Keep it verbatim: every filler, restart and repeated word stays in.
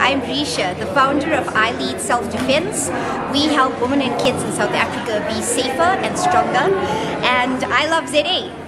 I'm Risha, the founder of I Lead Self-Defense. We help women and kids in South Africa be safer and stronger, and I love Z A.